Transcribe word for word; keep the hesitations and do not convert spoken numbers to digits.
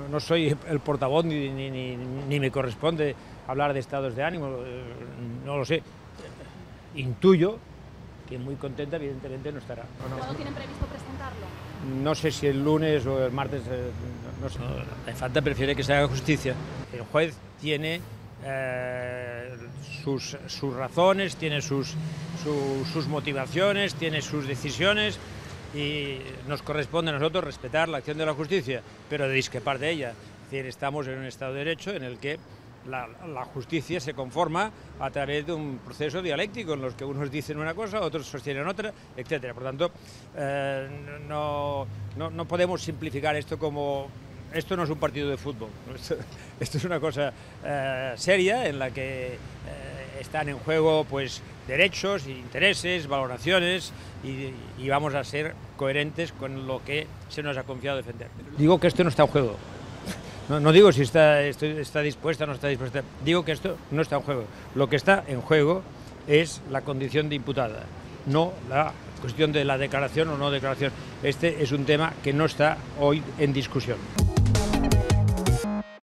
no, no soy el portavoz ni, ni, ni, ni me corresponde hablar de estados de ánimo, no lo sé. Intuyo que muy contenta, evidentemente, no estará. No, no. ¿Cuándo tienen previsto presentarlo? No sé si el lunes o el martes, eh, no, no sé. La infanta prefiere que se haga justicia. El juez tiene eh, sus, sus razones, tiene sus, su, sus motivaciones, tiene sus decisiones y nos corresponde a nosotros respetar la acción de la justicia, pero discrepar de ella. Es decir, estamos en un Estado de Derecho en el que La, la justicia se conforma a través de un proceso dialéctico en los que unos dicen una cosa, otros sostienen otra, etcétera. Por tanto, eh, no, no, no podemos simplificar esto como esto no es un partido de fútbol. Esto, esto es una cosa eh, seria en la que eh, están en juego pues derechos, intereses, valoraciones y, y vamos a ser coherentes con lo que se nos ha confiado defender. Digo que esto no está en juego. No, no digo si está, está dispuesta o no está dispuesta, digo que esto no está en juego. Lo que está en juego es la condición de imputada, no la cuestión de la declaración o no declaración. Este es un tema que no está hoy en discusión.